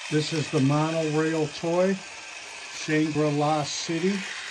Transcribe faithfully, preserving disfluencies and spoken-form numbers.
This is the monorail toy, Shangri La City.